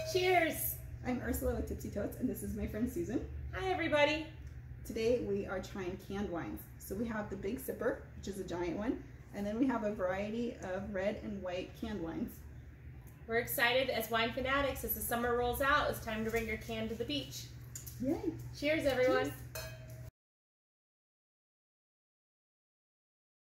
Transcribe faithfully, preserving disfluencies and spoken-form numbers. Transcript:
Cheers! I'm Ursula with Tipsy Totes, and this is my friend Susan. Hi everybody! Today we are trying canned wines. So we have the big sipper, which is a giant one, and then we have a variety of red and white canned wines. We're excited as wine fanatics. As the summer rolls out, it's time to bring your can to the beach. Yay! Cheers everyone! Cheers.